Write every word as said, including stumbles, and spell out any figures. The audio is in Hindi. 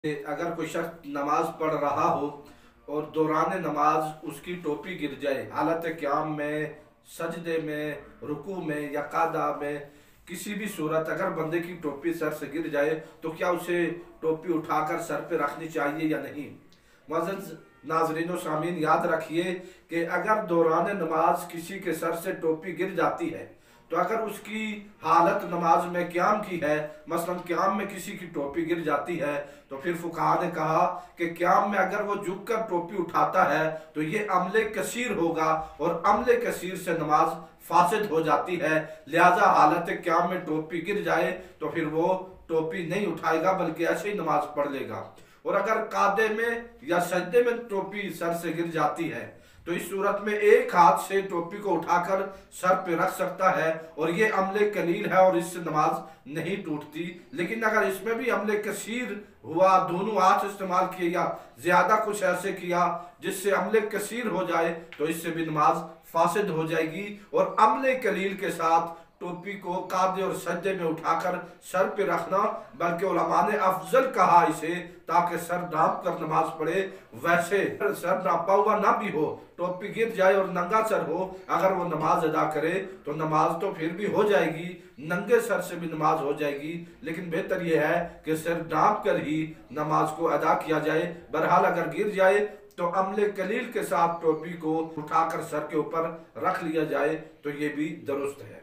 अगर कोई शख्स नमाज पढ़ रहा हो और दौरान नमाज उसकी टोपी गिर जाए, हालत क़याम में, सजदे में, रुकू में या कादा में, किसी भी सूरत अगर बंदे की टोपी सर से गिर जाए तो क्या उसे टोपी उठाकर सर पे रखनी चाहिए या नहीं। मुअज़्ज़ज़ नाज़रीन व सामीन, याद रखिए कि अगर दौरान नमाज किसी के सर से टोपी गिर जाती है तो अगर उसकी हालत नमाज में क़याम की है, मसलन क़याम में किसी की टोपी गिर जाती है, तो फिर फुक़हा ने कहा कि क़याम में अगर वो झुक कर टोपी उठाता है तो ये अमले कसीर होगा और अमले कसीर से नमाज फासिद हो जाती है। लिहाजा हालत क़याम में टोपी गिर जाए तो फिर वो टोपी नहीं उठाएगा बल्कि ऐसे ही नमाज पढ़ लेगा। और अगर कादे में या सजदे में टोपी सर से गिर जाती है तो इस सूरत में एक हाथ से टोपी को उठाकर सर पे रख सकता है और ये अमले कलील है और इससे नमाज नहीं टूटती। लेकिन अगर इसमें भी अमले कसीर हुआ, दोनों हाथ इस्तेमाल किए या ज्यादा कुछ ऐसे किया जिससे अमले कसीर हो जाए तो इससे भी नमाज फासिद हो जाएगी। और अमले कलील के साथ टोपी को कादे और सज्जे में उठाकर सर पे रखना, बल्कि उलमा ने अफजल कहा इसे, ताकि सर ढांप कर नमाज पढ़े। वैसे सर ढांपा हुआ ना भी हो, टोपी गिर जाए और नंगा सर हो, अगर वो नमाज अदा करे तो नमाज तो फिर भी हो जाएगी, नंगे सर से भी नमाज हो जाएगी। लेकिन बेहतर यह है कि सर ढांप कर ही नमाज को अदा किया जाए। बहरहाल अगर गिर जाए तो अमले कलील के साथ टोपी को उठाकर सर के ऊपर रख लिया जाए तो ये भी दुरुस्त है।